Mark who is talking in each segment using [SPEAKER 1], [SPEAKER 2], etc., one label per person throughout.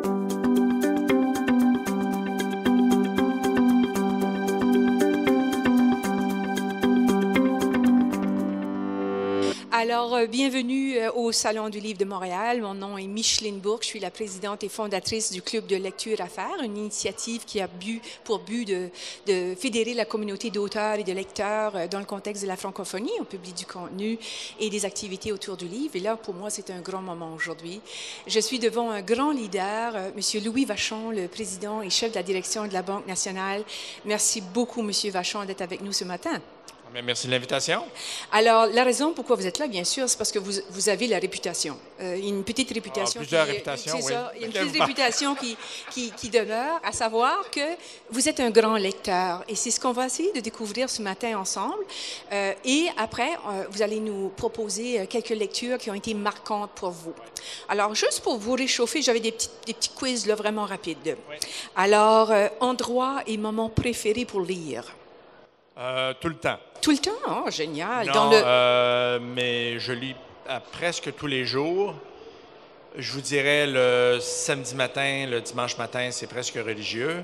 [SPEAKER 1] Alors, bienvenue au Salon du Livre de Montréal. Mon nom est Micheline Bourque. Je suis la présidente et fondatrice du Club de lecture à faire, une initiative qui a pour but de fédérer la communauté d'auteurs et de lecteurs dans le contexte de la francophonie. On publie du contenu et des activités autour du livre. Et là, pour moi, c'est un grand moment aujourd'hui. Je suis devant un grand leader, M. Louis Vachon, le président et chef de la direction de la Banque nationale. Merci beaucoup, M. Vachon, d'être avec nous ce matin.
[SPEAKER 2] Merci de l'invitation.
[SPEAKER 1] Alors, la raison pourquoi vous êtes là, bien sûr, c'est parce que vous avez la réputation. Une petite réputation.
[SPEAKER 2] Plusieurs réputations,
[SPEAKER 1] oui. Ça, il y a une petite réputation qui demeure, à savoir que vous êtes un grand lecteur. Et c'est ce qu'on va essayer de découvrir ce matin ensemble. Et après, vous allez nous proposer quelques lectures qui ont été marquantes pour vous. Alors, juste pour vous réchauffer, j'avais des petits quiz là, vraiment rapides. Oui. Alors, endroit et moment préféré pour lire?
[SPEAKER 2] Tout le temps.
[SPEAKER 1] Tout le temps? Oh, génial.
[SPEAKER 2] Non, mais je lis presque tous les jours. Je vous dirais le samedi matin, le dimanche matin, c'est presque religieux.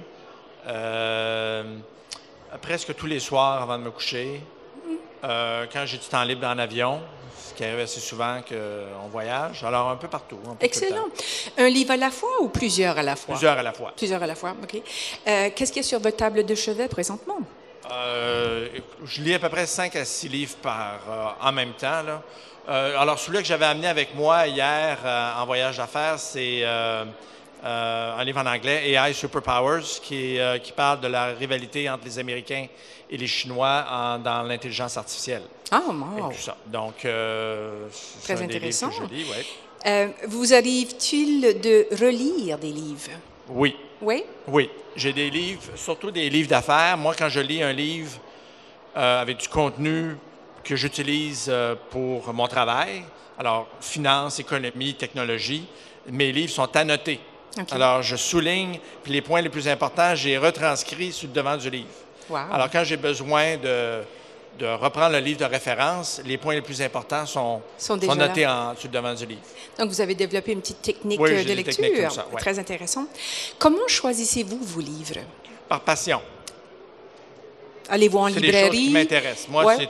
[SPEAKER 2] Presque tous les soirs avant de me coucher. Quand j'ai du temps libre en avion, ce qui arrive assez souvent qu'on voyage. Alors, un peu partout.
[SPEAKER 1] Excellent. Un livre à la fois ou plusieurs à la fois?
[SPEAKER 2] Plusieurs à la fois.
[SPEAKER 1] Plusieurs à la fois, OK. Qu'est-ce qu'il y a sur votre table de chevet présentement?
[SPEAKER 2] Je lis à peu près 5 à 6 livres en même temps. Là. Alors, celui que j'avais amené avec moi hier en voyage d'affaires, c'est un livre en anglais, AI Superpowers, qui parle de la rivalité entre les Américains et les Chinois dans l'intelligence artificielle.
[SPEAKER 1] Ah, wow.
[SPEAKER 2] Et tout ça. Donc, c'est
[SPEAKER 1] très intéressant.
[SPEAKER 2] Des livres que je lis, ouais.
[SPEAKER 1] Vous arrive-t-il de relire des livres?
[SPEAKER 2] Oui.
[SPEAKER 1] Oui?
[SPEAKER 2] Oui. J'ai des livres, surtout des livres d'affaires. Moi, quand je lis un livre avec du contenu que j'utilise pour mon travail, alors finance, économie, technologie, mes livres sont annotés. Okay. Alors, je souligne, puis les points les plus importants, j'ai retranscrits sur le devant du livre.
[SPEAKER 1] Wow.
[SPEAKER 2] Alors, quand j'ai besoin de reprendre le livre de référence, les points les plus importants sont notés sur le devant du livre.
[SPEAKER 1] Donc, vous avez développé une petite technique
[SPEAKER 2] de
[SPEAKER 1] lecture.
[SPEAKER 2] Techniques comme ça, ouais.
[SPEAKER 1] Très intéressant. Comment choisissez-vous vos livres?
[SPEAKER 2] Par passion.
[SPEAKER 1] Allez-vous en librairie?
[SPEAKER 2] C'est des choses qui m'intéressent. Moi,
[SPEAKER 1] ouais.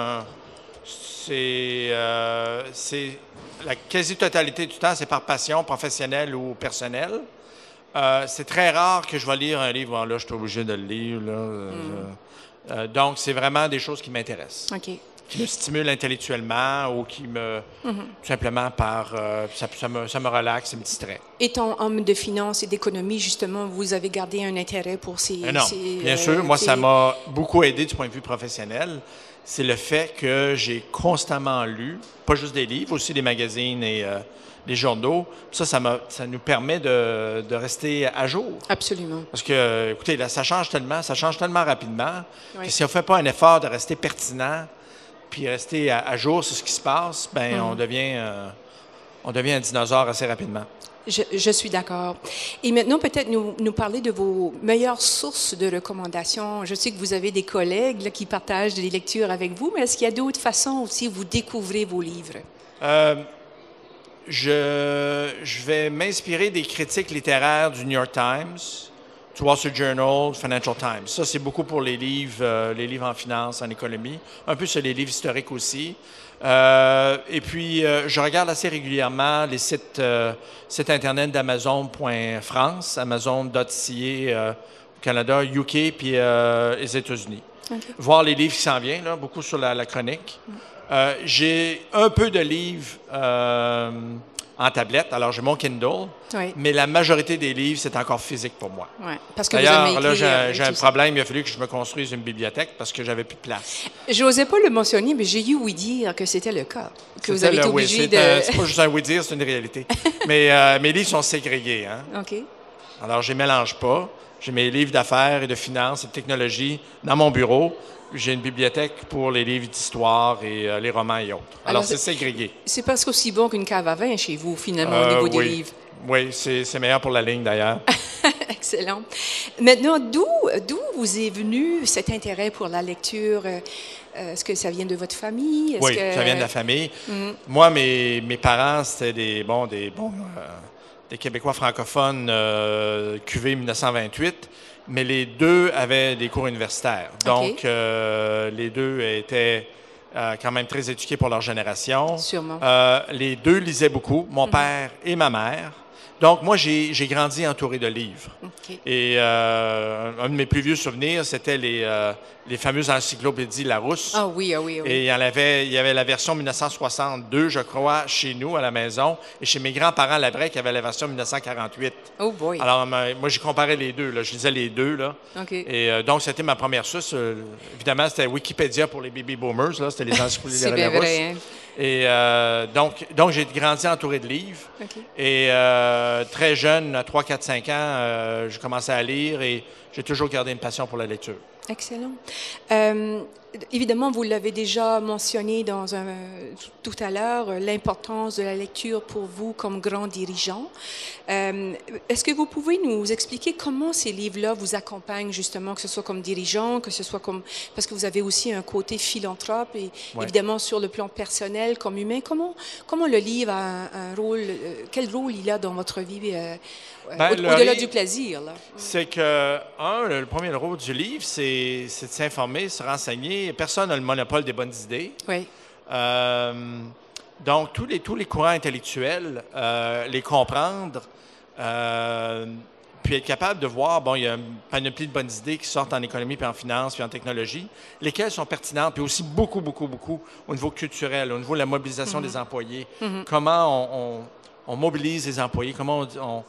[SPEAKER 2] c'est la quasi-totalité du temps, c'est par passion, professionnelle ou personnelle. C'est très rare que je vais lire un livre. Là, je suis obligé de le lire. Là, donc, c'est vraiment des choses qui m'intéressent.
[SPEAKER 1] OK.
[SPEAKER 2] Qui me stimulent intellectuellement ou qui me... tout simplement ça me relaxe, ça me distrait.
[SPEAKER 1] Étant homme de finance et d'économie, justement, vous avez gardé un intérêt pour ces...
[SPEAKER 2] Non, bien sûr. Moi, ça m'a beaucoup aidé du point de vue professionnel. C'est le fait que j'ai constamment lu, pas juste des livres, aussi des magazines et des journaux. Ça nous permet de rester à jour.
[SPEAKER 1] Absolument.
[SPEAKER 2] Parce que, écoutez, là, ça change tellement rapidement
[SPEAKER 1] oui.
[SPEAKER 2] que si on ne fait pas un effort de rester pertinent puis rester à jour sur ce qui se passe, ben on devient un dinosaure assez rapidement.
[SPEAKER 1] Je suis d'accord. Et maintenant, peut-être nous parler de vos meilleures sources de recommandations. Je sais que vous avez des collègues là, qui partagent des lectures avec vous, mais est-ce qu'il y a d'autres façons aussi où vous découvrez vos livres?
[SPEAKER 2] Je vais m'inspirer des critiques littéraires du New York Times, du Wall Street Journal, Financial Times. Ça, c'est beaucoup pour les livres en finance, en économie, un peu sur les livres historiques aussi. Et puis, je regarde assez régulièrement les sites Internet d'Amazon.France, Amazon.ca au Canada, UK, puis les États-Unis. Okay. Voir les livres qui s'en viennent, là, beaucoup sur la chronique. J'ai un peu de livres en tablette, alors j'ai mon Kindle, oui. Mais la majorité des livres, c'est encore physique pour moi.
[SPEAKER 1] Oui, parce que
[SPEAKER 2] d'ailleurs, là, j'ai un problème, il a fallu que je me construise une bibliothèque parce que j'avais plus de place.
[SPEAKER 1] Je n'osais pas le mentionner, mais j'ai eu ouï dire que c'était le cas, que vous avez été obligé de...
[SPEAKER 2] C'est pas juste un oui dire, c'est une réalité. Mais mes livres sont ségrégés. Hein?
[SPEAKER 1] OK.
[SPEAKER 2] Alors, je ne les mélange pas. J'ai mes livres d'affaires et de finances et de technologie dans mon bureau. J'ai une bibliothèque pour les livres d'histoire et les romans et autres. Alors c'est ségrégué.
[SPEAKER 1] C'est presque aussi bon qu'une cave à vin chez vous, finalement, au niveau des livres.
[SPEAKER 2] Oui, c'est meilleur pour la ligne, d'ailleurs.
[SPEAKER 1] Excellent. Maintenant, d'où vous est venu cet intérêt pour la lecture? Est-ce que ça vient de votre famille?
[SPEAKER 2] Oui, ça vient de la famille. Moi, mes parents, c'était des bons des Québécois francophones QV 1928, mais les deux avaient des cours universitaires. Donc, les deux étaient quand même très éduqués pour leur génération.
[SPEAKER 1] Sûrement.
[SPEAKER 2] Les deux lisaient beaucoup, mon père et ma mère. Donc, moi, j'ai grandi entouré de livres.
[SPEAKER 1] Okay.
[SPEAKER 2] Et un de mes plus vieux souvenirs, c'était les fameuses encyclopédies Larousse.
[SPEAKER 1] Ah oui, ah oui, ah oui.
[SPEAKER 2] Et il y avait la version 1962, je crois, chez nous, à la maison. Et chez mes grands-parents, la vraie, il y avait la version 1948.
[SPEAKER 1] Oh boy.
[SPEAKER 2] Alors, moi, j'ai comparé les deux. Là. Je lisais les deux. Là.
[SPEAKER 1] Okay.
[SPEAKER 2] Et donc, c'était ma première source. Évidemment, c'était Wikipédia pour les baby boomers. Là. C'était les encyclopédies
[SPEAKER 1] C'est bien
[SPEAKER 2] Larousse.
[SPEAKER 1] vrai, hein?
[SPEAKER 2] Et donc, j'ai grandi entouré de livres.
[SPEAKER 1] Okay.
[SPEAKER 2] Et très jeune, à 3, 4, 5 ans, j'ai commencé à lire et j'ai toujours gardé une passion pour la lecture.
[SPEAKER 1] Excellent. Évidemment, vous l'avez déjà mentionné tout à l'heure, l'importance de la lecture pour vous comme grand dirigeant. Est-ce que vous pouvez nous expliquer comment ces livres-là vous accompagnent justement, que ce soit comme dirigeant, que ce soit comme... Parce que vous avez aussi un côté philanthrope et évidemment sur le plan personnel comme humain. Comment le livre a un rôle, quel rôle il a dans votre vie au-delà du plaisir?
[SPEAKER 2] C'est que, le premier rôle du livre, c'est de s'informer, se renseigner. Personne n'a le monopole des bonnes idées.
[SPEAKER 1] Oui.
[SPEAKER 2] Donc, tous les courants intellectuels, les comprendre, puis être capable de voir, bon, il y a une panoplie de bonnes idées qui sortent en économie, puis en finance, puis en technologie, lesquelles sont pertinentes, puis aussi beaucoup, beaucoup, beaucoup au niveau culturel, au niveau de la mobilisation des employés. Comment on mobilise les employés, comment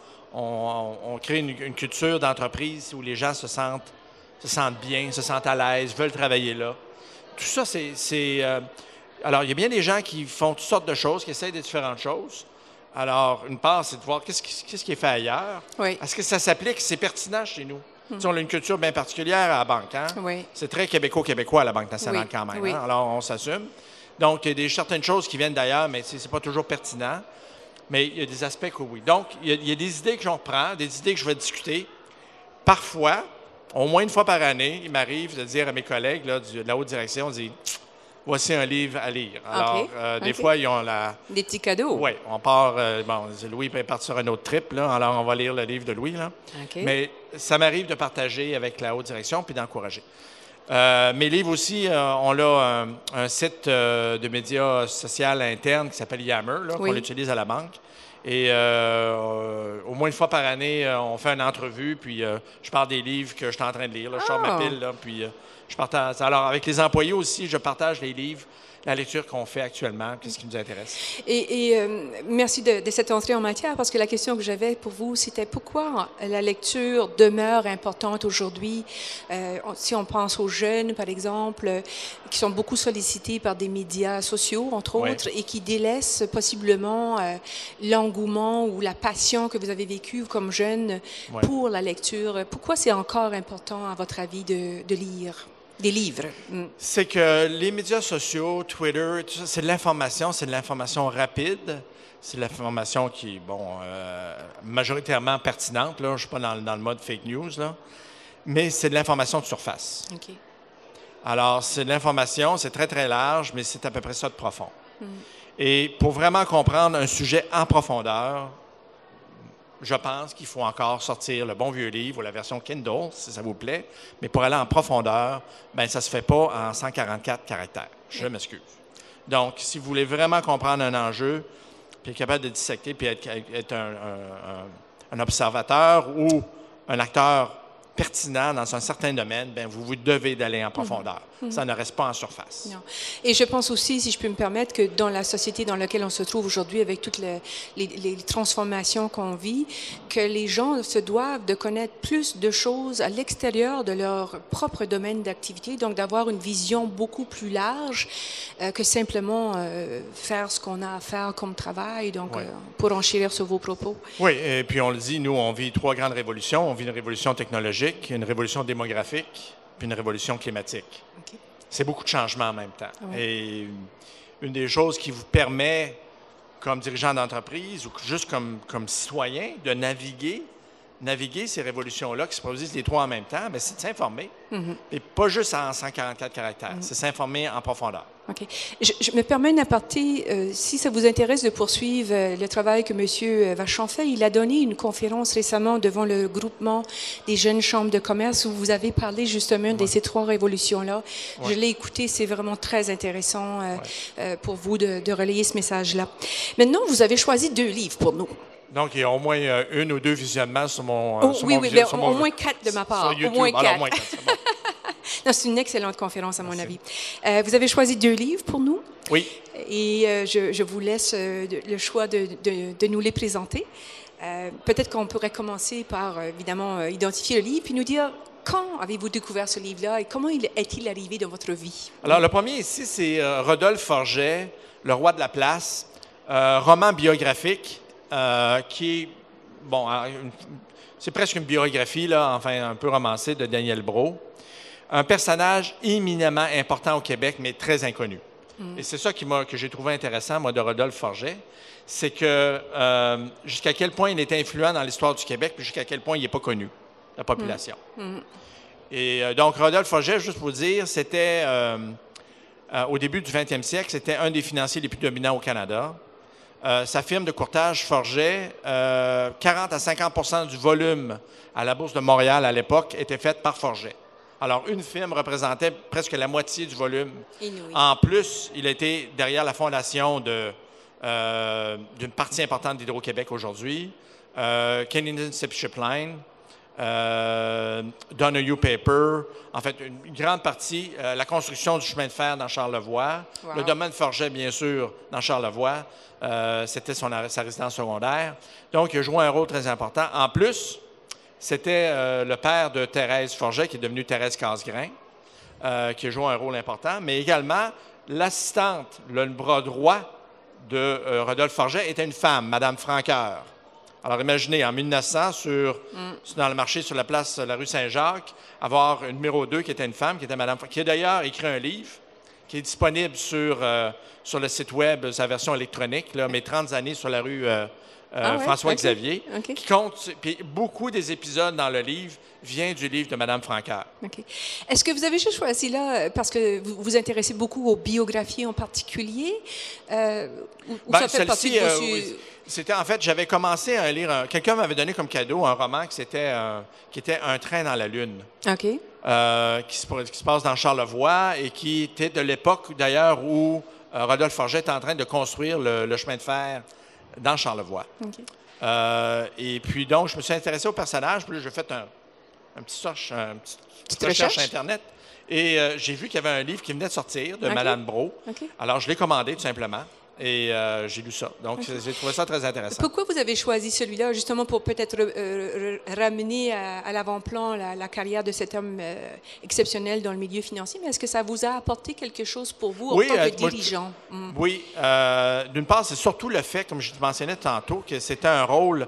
[SPEAKER 2] on crée une culture d'entreprise où les gens se sentent bien, se sentent à l'aise, veulent travailler là. Tout ça, alors, il y a bien des gens qui font toutes sortes de choses, qui essayent des différentes choses. Alors, une part, c'est de voir qu'est-ce qui est fait ailleurs.
[SPEAKER 1] Oui.
[SPEAKER 2] Est-ce que ça s'applique, c'est pertinent chez nous? Si on a une culture bien particulière à la banque, hein?
[SPEAKER 1] Oui.
[SPEAKER 2] C'est très québécois à la Banque nationale quand même.
[SPEAKER 1] Oui.
[SPEAKER 2] Hein? Alors, on s'assume. Donc, il y a certaines choses qui viennent d'ailleurs, mais c'est pas toujours pertinent. Mais il y a des aspects que oui. Donc, il y a des idées que j'en reprends, des idées que je vais discuter. Parfois, au moins une fois par année, il m'arrive de dire à mes collègues là, de la haute direction, on dit « Voici un livre à lire ». Alors, des fois, ils ont
[SPEAKER 1] des petits cadeaux.
[SPEAKER 2] Oui, on part... Louis peut partir sur un autre trip, là, alors on va lire le livre de Louis. Là.
[SPEAKER 1] Okay.
[SPEAKER 2] Mais ça m'arrive de partager avec la haute direction puis d'encourager. Mes livres aussi, on a un site de médias sociaux interne qui s'appelle Yammer, là, qu'on utilise à la banque. Et au moins une fois par année, on fait une entrevue, puis je parle des livres que je suis en train de lire. Là, je sors ma pile, là, puis je partage. Alors, avec les employés aussi, je partage les livres, la lecture qu'on fait actuellement, qu'est-ce qui nous intéresse.
[SPEAKER 1] Et merci de cette entrée en matière, parce que la question que j'avais pour vous, c'était pourquoi la lecture demeure importante aujourd'hui, si on pense aux jeunes, par exemple, qui sont beaucoup sollicités par des médias sociaux, entre autres, et qui délaissent possiblement l'engouement ou la passion que vous avez vécue comme jeune pour la lecture. Pourquoi c'est encore important, à votre avis, de lire des livres?
[SPEAKER 2] C'est que les médias sociaux, Twitter, tout ça, c'est de l'information rapide. C'est de l'information qui est, majoritairement pertinente. Là. Je ne suis pas dans le mode fake news, là. Mais c'est de l'information de surface.
[SPEAKER 1] Okay.
[SPEAKER 2] Alors, c'est de l'information, c'est très, très large, mais c'est à peu près ça de profond. Et pour vraiment comprendre un sujet en profondeur, je pense qu'il faut encore sortir le bon vieux livre ou la version Kindle, si ça vous plaît. Mais pour aller en profondeur, ça ne se fait pas en 144 caractères. Je m'excuse. Donc, si vous voulez vraiment comprendre un enjeu, puis être capable de dissecter, puis être un observateur ou un acteur pertinent dans un certain domaine, vous devez d'aller en profondeur. Ça ne reste pas en surface.
[SPEAKER 1] Non. Et je pense aussi, si je peux me permettre, que dans la société dans laquelle on se trouve aujourd'hui, avec toutes les transformations qu'on vit, que les gens se doivent de connaître plus de choses à l'extérieur de leur propre domaine d'activité, donc d'avoir une vision beaucoup plus large que simplement faire ce qu'on a à faire comme travail, donc pour enchérir sur vos propos.
[SPEAKER 2] Oui, et puis on le dit, nous, on vit 3 grandes révolutions. On vit une révolution technologique, une révolution démographique, puis une révolution climatique. Okay. C'est beaucoup de changements en même temps. Ouais. Et une des choses qui vous permet, comme dirigeant d'entreprise ou juste comme citoyen, de naviguer naviguer ces révolutions-là qui se produisent les trois en même temps, bien, c'est de s'informer. Et pas juste en 144 caractères, c'est s'informer en profondeur.
[SPEAKER 1] OK. Je me permets un aparté. Si ça vous intéresse de poursuivre le travail que M. Vachon fait, il a donné une conférence récemment devant le groupement des jeunes chambres de commerce où vous avez parlé justement de ces trois révolutions-là. Je l'ai écouté, c'est vraiment très intéressant pour vous de relayer ce message-là. Maintenant, vous avez choisi 2 livres pour nous.
[SPEAKER 2] Donc, il y a au moins 1 ou 2 visionnements sur mon
[SPEAKER 1] au moins 4 de ma part.
[SPEAKER 2] Sur YouTube.
[SPEAKER 1] Au moins 4.
[SPEAKER 2] Alors, au moins 4, c'est bon.
[SPEAKER 1] Non, c'est une excellente conférence, à mon avis. Vous avez choisi 2 livres pour nous.
[SPEAKER 2] Oui.
[SPEAKER 1] Et je vous laisse le choix de nous les présenter. Peut-être qu'on pourrait commencer par, évidemment, identifier le livre, puis nous dire quand avez-vous découvert ce livre-là et comment est-il arrivé dans votre vie?
[SPEAKER 2] Alors, le premier ici, c'est Rodolphe Forget, Le roi de la place, roman biographique qui est, bon, c'est presque une biographie, là, enfin un peu romancée, de Daniel Brault. Un personnage éminemment important au Québec, mais très inconnu. Et c'est ça que j'ai trouvé intéressant, moi, de Rodolphe Forget, c'est que jusqu'à quel point il était influent dans l'histoire du Québec, puis jusqu'à quel point il n'est pas connu, la population. Et donc, Rodolphe Forget, juste pour vous dire, c'était, au début du 20e siècle, c'était un des financiers les plus dominants au Canada. Sa firme de courtage Forget, 40 à 50 du volume à la Bourse de Montréal à l'époque était faite par Forget. Alors, une firme représentait presque la moitié du volume.
[SPEAKER 1] Inouï.
[SPEAKER 2] En plus, il était derrière la fondation d'une partie importante d'Hydro-Québec aujourd'hui, Canadian Ship Line, Donahue Paper, en fait, une grande partie, la construction du chemin de fer dans Charlevoix, le domaine Forget, bien sûr, dans Charlevoix, c'était sa résidence secondaire. Donc, il a joué un rôle très important. En plus, c'était le père de Thérèse Forget, qui est devenue Thérèse Casgrain, qui a joué un rôle important, mais également l'assistante, le bras droit de Rodolphe Forget était une femme, Mme Franqueur. Alors, imaginez, en 1900, dans le marché sur la place, la rue Saint-Jacques, avoir une numéro 2 qui était une femme, qui était Mme Franqueur, qui a d'ailleurs écrit un livre qui est disponible sur le site web, sa version électronique, là, Mes 30 années sur la rue François-Xavier, qui compte, puis beaucoup des épisodes dans le livre viennent du livre de Mme Franqueur.
[SPEAKER 1] Okay. Est-ce que vous avez juste choisi là parce que vous vous intéressez beaucoup aux biographies en particulier? Ou ça fait partie de vos...
[SPEAKER 2] oui. C'était, en fait, j'avais commencé à lire, quelqu'un m'avait donné comme cadeau un roman qui était Un train dans la Lune.
[SPEAKER 1] OK.
[SPEAKER 2] Qui se passe dans Charlevoix et qui était de l'époque, d'ailleurs, où Rodolphe Forget était en train de construire le chemin de fer dans Charlevoix. Okay. Et puis, donc, je me suis intéressé au personnage. Puis là, j'ai fait une petite recherche Internet. Et j'ai vu qu'il y avait un livre qui venait de sortir de Mme Brault. Okay. Alors, je l'ai commandé, tout simplement. Et j'ai lu ça. Donc, j'ai trouvé ça très intéressant.
[SPEAKER 1] Pourquoi vous avez choisi celui-là, justement, pour peut-être ramener à l'avant-plan la carrière de cet homme exceptionnel dans le milieu financier? Mais est-ce que ça vous a apporté quelque chose pour vous en tant que dirigeant?
[SPEAKER 2] Oui. D'une part, c'est surtout le fait, comme je mentionnais tantôt, que c'était un rôle,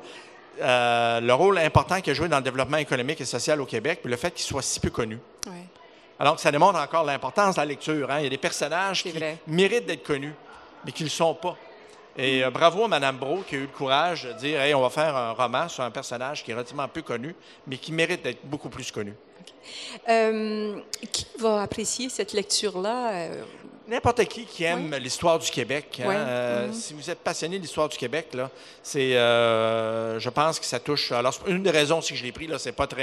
[SPEAKER 2] le rôle important qu'il a joué dans le développement économique et social au Québec, puis le fait qu'il soit si peu connu. Ouais. Alors que ça démontre encore l'importance de la lecture. Hein? Il y a des personnages qui méritent d'être connus, mais qui ne le sont pas. Et bravo à Mme Brault qui a eu le courage de dire « Hey, on va faire un roman sur un personnage qui est relativement peu connu, mais qui mérite d'être beaucoup plus connu.
[SPEAKER 1] Okay. Qui va apprécier cette lecture-là?
[SPEAKER 2] N'importe qui aime l'histoire du Québec. Hein? Si vous êtes passionné de l'histoire du Québec, là, c'est, je pense que ça touche... Alors, une des raisons aussi que je l'ai pris, là, c'est pas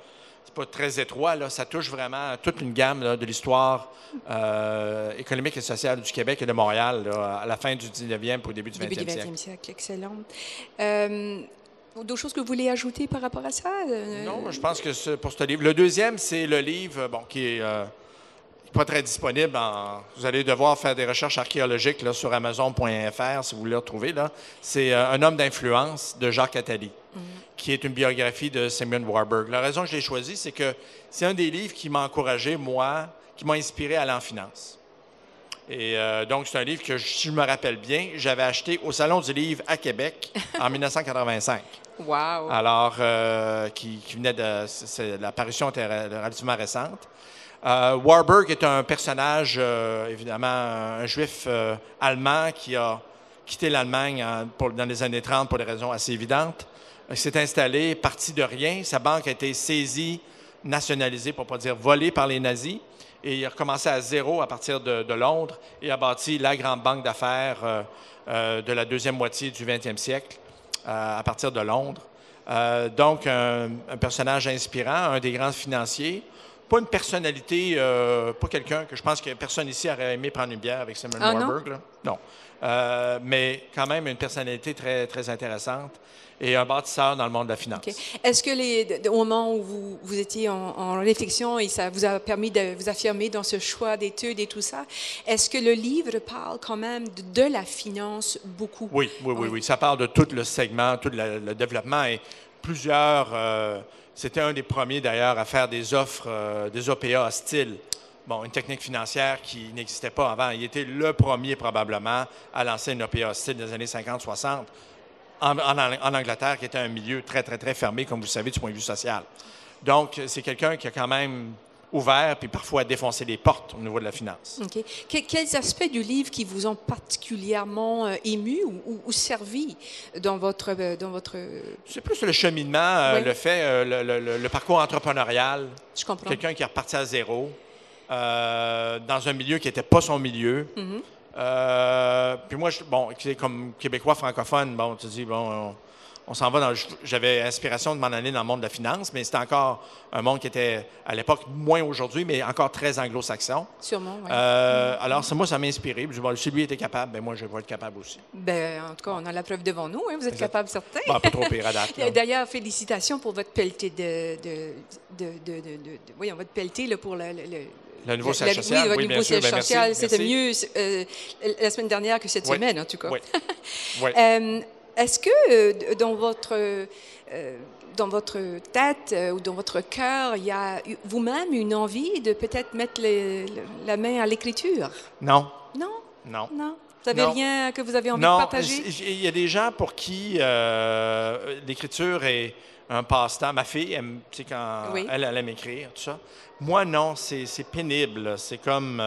[SPEAKER 2] très étroit, là. Ça touche vraiment toute une gamme là, de l'histoire économique et sociale du Québec et de Montréal là, à la fin du 19e et au début du 20e siècle.
[SPEAKER 1] Excellent. D'autres choses que vous voulez ajouter par rapport à ça?
[SPEAKER 2] Non, je pense que pour ce livre. Le deuxième, c'est le livre qui est pas très disponible. Vous allez devoir faire des recherches archéologiques là, sur Amazon.fr si vous voulez le retrouver. C'est Un homme d'influence de Jacques Attali, qui est une biographie de Simeon Warburg. La raison que je l'ai choisi, c'est que c'est un des livres qui m'a encouragé, moi, qui m'a inspiré à aller en finance. Et donc, c'est un livre que, si je me rappelle bien, j'avais acheté au Salon du livre à Québec en 1985.
[SPEAKER 1] Wow!
[SPEAKER 2] Alors, qui venait de... L'apparition était relativement récente. Warburg est un personnage, évidemment, un juif allemand qui a quitté l'Allemagne dans les années 30 pour des raisons assez évidentes. Il s'est installé, parti de rien. Sa banque a été saisie, nationalisée, pour ne pas dire volée par les nazis. Et il a recommencé à zéro à partir de Londres et a bâti la grande banque d'affaires de la deuxième moitié du 20e siècle à partir de Londres. Donc, un personnage inspirant, un des grands financiers. Pas une personnalité, pas quelqu'un que je pense que personne ici aurait aimé prendre une bière avec Simon Warburg. Là. Non. Mais quand même une personnalité très, très intéressante et un bâtisseur dans le monde de la finance.
[SPEAKER 1] Okay. Est-ce que au moment où vous étiez en réflexion et ça vous a permis de vous affirmer dans ce choix d'études et tout ça, est-ce que le livre parle quand même de la finance beaucoup?
[SPEAKER 2] Oui. Ça parle de tout le segment, tout le développement et plusieurs... c'était un des premiers d'ailleurs à faire des offres, des OPA hostiles. Bon, une technique financière qui n'existait pas avant. Il était le premier probablement à lancer une OPA hostile des années 50-60 en Angleterre, qui était un milieu très, très, très fermé, comme vous savez, du point de vue social. Donc, c'est quelqu'un qui a quand même ouvert puis parfois défoncé les portes au niveau de la finance.
[SPEAKER 1] OK. Quels aspects du livre qui vous ont particulièrement ému ou servi dans votre...
[SPEAKER 2] C'est plus le cheminement, le fait, le parcours entrepreneurial.
[SPEAKER 1] Je comprends.
[SPEAKER 2] Quelqu'un qui est reparti à zéro dans un milieu qui n'était pas son milieu.
[SPEAKER 1] Mm-hmm.
[SPEAKER 2] Puis moi, comme Québécois francophone, bon, tu dis, bon, on s'en va dans... J'avais inspiration de m'en aller dans le monde de la finance, mais c'était encore un monde qui était, à l'époque, moins aujourd'hui, mais encore très anglo-saxon.
[SPEAKER 1] Sûrement, oui.
[SPEAKER 2] Alors, moi, ça m'a inspiré. Je dis, si lui était capable, ben moi, je vais être capable aussi.
[SPEAKER 1] Ben, en tout cas, on a la preuve devant nous. Hein, vous êtes capable, certain.
[SPEAKER 2] Bon, pas trop pire à date.
[SPEAKER 1] D'ailleurs, félicitations pour votre pelleté voyons, votre pelleté là, pour
[SPEAKER 2] le nouveau siège social.
[SPEAKER 1] Oui, le nouveau siège social. C'était mieux la semaine dernière que cette semaine, en tout cas.
[SPEAKER 2] Oui.
[SPEAKER 1] Est-ce que dans votre tête ou dans votre cœur, il y a vous-même une envie de peut-être mettre la main à l'écriture?
[SPEAKER 2] Non.
[SPEAKER 1] Non?
[SPEAKER 2] Non.
[SPEAKER 1] Non? Vous n'avez rien que vous avez envie de partager?
[SPEAKER 2] Non. Il y a des gens pour qui l'écriture est un passe-temps. Ma fille, elle aime écrire, tout ça. Moi, non, c'est pénible. C'est comme...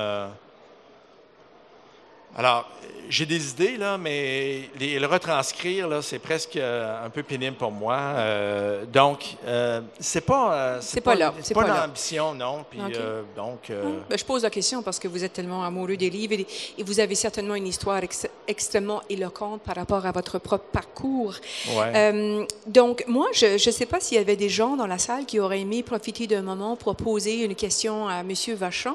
[SPEAKER 2] Alors, j'ai des idées, là, mais le retranscrire, là, c'est presque un peu pénible pour moi. Donc, c'est pas l'ambition, non. Puis,
[SPEAKER 1] okay.
[SPEAKER 2] Donc...
[SPEAKER 1] Ben, je pose la question parce que vous êtes tellement amoureux des livres et vous avez certainement une histoire extrêmement éloquente par rapport à votre propre parcours.
[SPEAKER 2] Ouais.
[SPEAKER 1] Donc, moi, je ne sais pas s'il y avait des gens dans la salle qui auraient aimé profiter d'un moment pour poser une question à M. Vachon.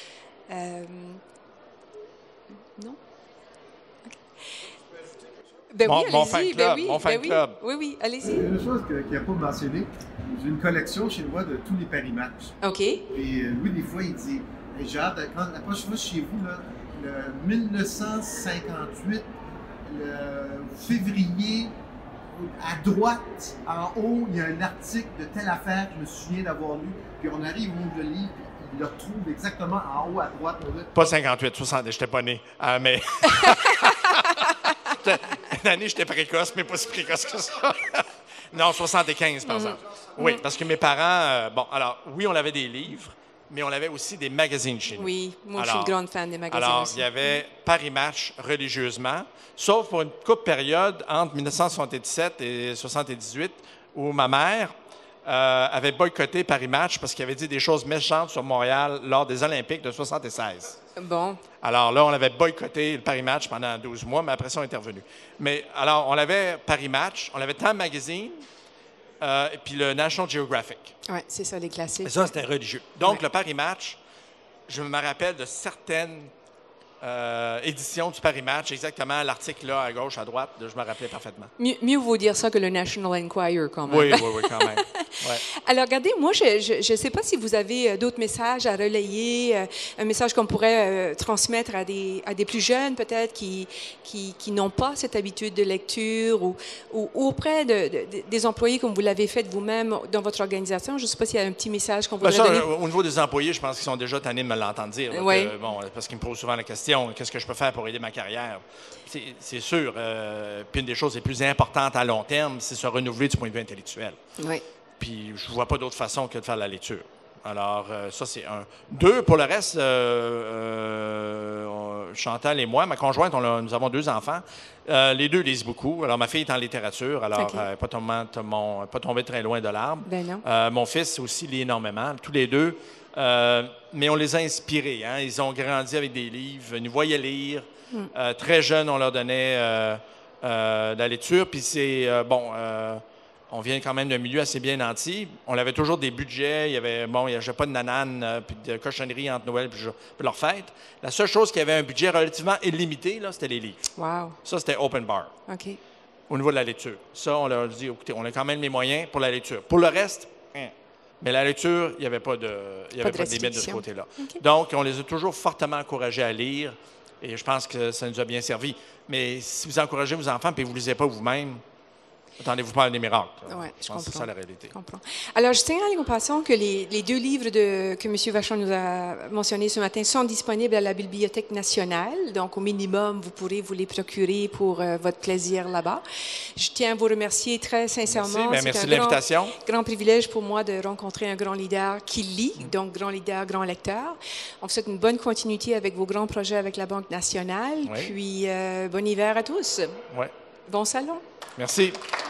[SPEAKER 1] Non? Okay. Ben oui, allez-y.
[SPEAKER 2] Mon fan club.
[SPEAKER 1] Oui, allez-y.
[SPEAKER 3] Une chose qu'il n'a pas mentionné, j'ai une collection chez moi de tous les Paris-Match.
[SPEAKER 1] OK.
[SPEAKER 3] Et lui, des fois, il dit, j'ai hâte, quand la prochaine fois chez vous, là, le 1958, le février, à droite, en haut, il y a un article de telle affaire que je me souviens d'avoir lu, puis on arrive au monde de livre, il le retrouve exactement en haut à droite.
[SPEAKER 2] Pas 58, 60, j'étais pas né. Mais... Une année, j'étais précoce, mais pas si précoce que ça. Non, 75, par exemple. Oui, parce que mes parents... oui, on avait des livres, mais on avait aussi des magazines chez nous.
[SPEAKER 1] Oui, moi, je suis une grande fan des magazines
[SPEAKER 2] alors,
[SPEAKER 1] aussi.
[SPEAKER 2] Il y avait Paris Match religieusement, sauf pour une courte période entre 1977 et 1978, où ma mère... avait boycotté Paris Match parce qu'il avait dit des choses méchantes sur Montréal lors des Olympiques de 1976.
[SPEAKER 1] Bon.
[SPEAKER 2] Alors là, on avait boycotté le Paris Match pendant 12 mois, mais après ça, on est revenu. Mais alors, on avait Paris Match, on avait Time Magazine, et puis le National Geographic.
[SPEAKER 1] Oui, c'est ça, les classiques.
[SPEAKER 2] Et ça, c'était religieux. Donc, le Paris Match, je me rappelle de certaines édition du Paris Match, exactement l'article là, à gauche, à droite, je me rappelais parfaitement.
[SPEAKER 1] Mieux vaut dire ça que le National Enquirer, quand même.
[SPEAKER 2] Oui, quand même. Ouais.
[SPEAKER 1] Alors, regardez, moi, je ne sais pas si vous avez d'autres messages à relayer, un message qu'on pourrait transmettre à des plus jeunes, peut-être, qui n'ont pas cette habitude de lecture ou auprès des employés, comme vous l'avez fait vous-même dans votre organisation. Je ne sais pas s'il y a un petit message qu'on voudrait donner.
[SPEAKER 2] Au niveau des employés, je pense qu'ils sont déjà tannés de me l'entendre dire. Là,
[SPEAKER 1] oui.
[SPEAKER 2] Parce qu'ils me posent souvent la question. Qu'est-ce que je peux faire pour aider ma carrière? C'est sûr. Puis une des choses les plus importantes à long terme, c'est se renouveler du point de vue intellectuel.
[SPEAKER 1] Oui.
[SPEAKER 2] Puis je ne vois pas d'autre façon que de faire la lecture. Alors, ça, c'est un. Deux, pour le reste, Chantal et moi. Ma conjointe, nous avons 2 enfants. Les 2 lisent beaucoup. Alors, ma fille est en littérature, alors elle n'est pas tombée très loin de l'arbre.
[SPEAKER 1] Ben non.
[SPEAKER 2] Mon fils aussi lit énormément, tous les 2. Mais on les a inspirés. Hein? Ils ont grandi avec des livres, ils nous voyaient lire. Très jeunes, on leur donnait la lecture. Puis c'est, on vient quand même d'un milieu assez bien nanti. On avait toujours des budgets. Il y avait pas de nananes puis de cochonneries entre Noël puis leur fête. La seule chose qui avait un budget relativement illimité, là, c'était les livres.
[SPEAKER 1] Wow.
[SPEAKER 2] Ça, c'était open bar.
[SPEAKER 1] OK.
[SPEAKER 2] Au niveau de la lecture. Ça, on leur dit, écoutez, on a quand même les moyens pour la lecture. Pour le reste, mais la lecture, il n'y avait pas de limite de ce côté-là. Okay. Donc, on les a toujours fortement encouragés à lire et je pense que ça nous a bien servi. Mais si vous encouragez vos enfants et vous ne lisez pas vous-même, attendez-vous pas à des miracles.
[SPEAKER 1] Oui, je comprends.
[SPEAKER 2] C'est ça la réalité.
[SPEAKER 1] Je comprends. Alors, je signale en passant que les 2 livres que M. Vachon nous a mentionnés ce matin sont disponibles à la Bibliothèque nationale. Donc, au minimum, vous pourrez vous les procurer pour votre plaisir là-bas. Je tiens à vous remercier très sincèrement.
[SPEAKER 2] Merci de l'invitation.
[SPEAKER 1] Grand privilège pour moi de rencontrer un grand leader qui lit, donc grand leader, grand lecteur. On vous souhaite une bonne continuité avec vos grands projets avec la Banque nationale. Oui. Puis, bon hiver à tous.
[SPEAKER 2] Oui.
[SPEAKER 1] Bon salon.
[SPEAKER 2] Merci.